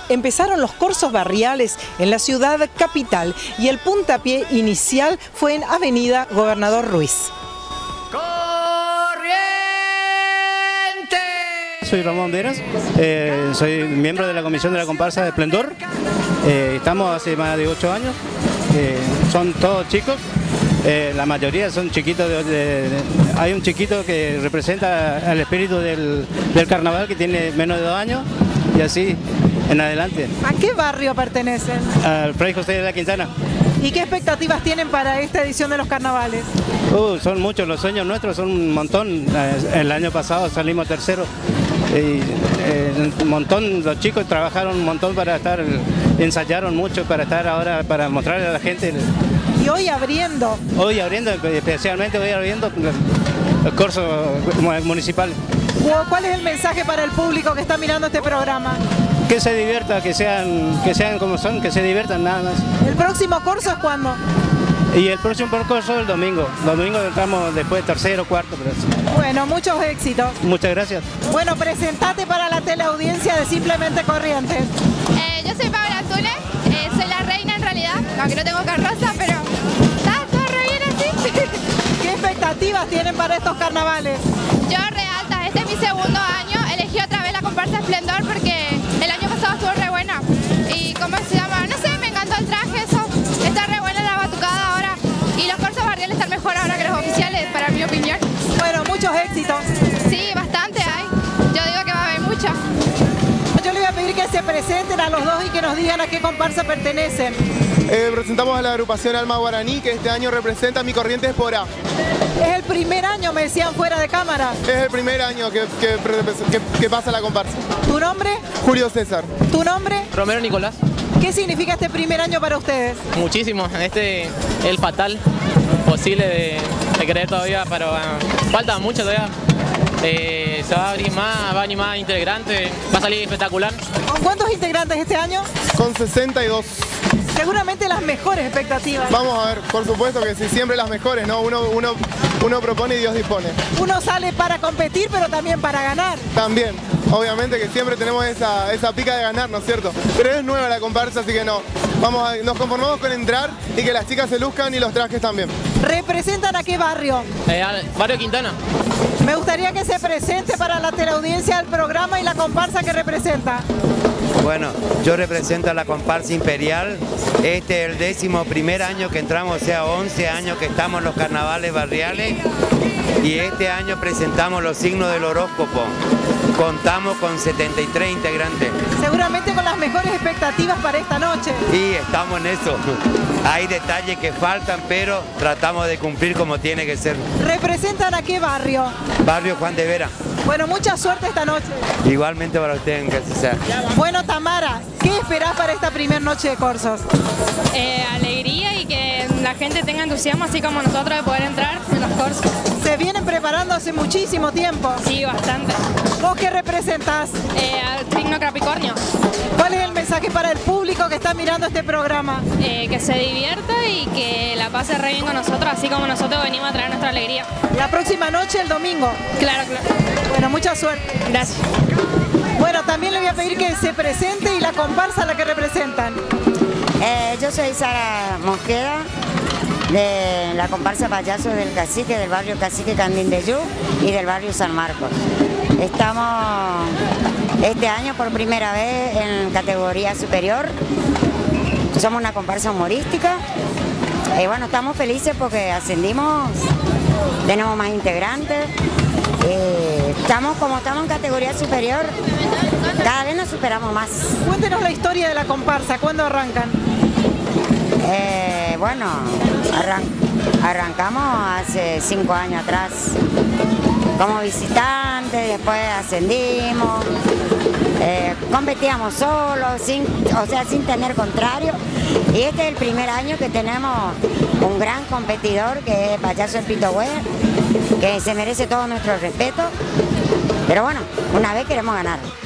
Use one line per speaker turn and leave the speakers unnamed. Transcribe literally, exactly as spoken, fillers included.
empezaron los corsos barriales en la ciudad capital y el puntapié inicial fue en Avenida Gobernador Ruiz.
Soy Ramón Veras, eh, soy miembro de la Comisión de la Comparsa de Esplendor. Eh, estamos hace más de ocho años, eh, son todos chicos, eh, la mayoría son chiquitos, de, de, de, hay un chiquito que representa al espíritu del, del carnaval que tiene menos de dos años y así en adelante.
¿A qué barrio pertenecen?
Al Fray José de la Quintana.
¿Y qué expectativas tienen para esta edición de los carnavales?
Uh, son muchos, los sueños nuestros son un montón. El año pasado salimos terceros. Y, eh, un montón, los chicos trabajaron un montón para estar, ensayaron mucho para estar ahora, para mostrarle a la gente.
Y hoy abriendo.
Hoy abriendo, especialmente hoy abriendo los, los cursos municipales.
¿Cuál es el mensaje para el público que está mirando este programa?
Que se divierta, que sean, que sean como son, que se diviertan nada más.
¿El próximo curso es cuándo?
Y el próximo curso es el domingo. Domingo entramos después tercero, cuarto. Pero...
Bueno, muchos éxitos.
Muchas gracias.
Bueno, presentate para la teleaudiencia de Simplemente Corrientes.
Eh, yo soy Paola Antunes, eh, soy la reina en realidad, aunque no tengo carroza, pero está todo re bien así.
¿Qué expectativas tienen para estos carnavales?
Yo realta, este es mi segundo año, elegí otra vez la comparsa Esplendor porque el año pasado estuvo re buena. Y ¿cómo se llama? No sé, me encantó el traje, eso. Está re buena la batucada ahora. Y los cursos barriales están mejor ahora que los oficiales, para mi opinión.
Bueno, muchos éxitos.
Sí, bastante hay. Yo digo que va a haber mucho.
Yo le voy a pedir que se presenten a los dos y que nos digan a qué comparsa pertenecen.
Eh, presentamos a la agrupación Alma Guaraní, que este año representa Mi Corrientes por A.
Es el primer año, me decían fuera de cámara.
Es el primer año que, que, que, que pasa la comparsa.
¿Tu nombre?
Julio César.
¿Tu nombre?
Romero Nicolás.
¿Qué significa este primer año para ustedes?
Muchísimo, este el fatal posible de, de creer todavía, pero uh, falta mucho todavía. Eh, se va a abrir más, va a venir más integrantes, va a salir espectacular.
¿Con cuántos integrantes este año?
Con sesenta y dos.
Seguramente las mejores expectativas.
Vamos a ver, por supuesto que sí, siempre las mejores, ¿no? Uno, uno, uno propone y Dios dispone.
Uno sale para competir, pero también para ganar.
También, obviamente que siempre tenemos esa, esa pica de ganar, ¿no es cierto? Pero es nueva la comparsa, así que no. Vamos a, nos conformamos con entrar y que las chicas se luzcan y los trajes también.
¿Representan a qué barrio?
Eh, barrio Quintana.
Me gustaría que se presente para la teleaudiencia el programa y la comparsa que representa.
Bueno, yo represento a la comparsa imperial. Este es el décimo primer año que entramos, o sea, once años que estamos en los carnavales barriales. Y este año presentamos los signos del horóscopo. Contamos con setenta y tres integrantes.
Seguramente con las mejores expectativas para esta noche.
Y estamos en eso. Hay detalles que faltan, pero tratamos de cumplir como tiene que ser.
¿Representan a qué barrio?
Barrio Juan de Vera.
Bueno, mucha suerte esta noche.
Igualmente para ustedes, en que así sea.
Bueno, Tamara, ¿qué esperás para esta primera noche de cursos?
Eh, alegría y que la gente tenga entusiasmo, así como nosotros, de poder entrar en los cursos.
¿Se vienen preparando hace muchísimo tiempo?
Sí, bastante.
¿Vos qué representás?
Eh, al signo Capricornio.
¿Cuál es el mensaje para el público que está mirando este programa?
Eh, que se divierta y que la pase re bien con nosotros, así como nosotros venimos a traer nuestra alegría.
La próxima noche, el domingo.
Claro, claro.
Bueno, mucha suerte.
Gracias.
Bueno, también le voy a pedir que se presente y la comparsa a la que representan.
Eh, yo soy Sara Mosqueda, de la comparsa Payasos del Cacique, del barrio Cacique Candindeyú y del barrio San Marcos. Estamos este año por primera vez en categoría superior. Somos una comparsa humorística. Y bueno, estamos felices porque ascendimos, tenemos más integrantes. Eh, estamos como estamos en categoría superior, cada vez nos superamos más.
Cuéntenos la historia de la comparsa, ¿cuándo arrancan?
Eh, bueno, arran arrancamos hace cinco años atrás como visitantes, después ascendimos, eh, competíamos solos, sin, o sea, sin tener contrario. Y este es el primer año que tenemos un gran competidor que es Payaso El Pito Güey, que se merece todo nuestro respeto. Pero bueno, una vez queremos ganar.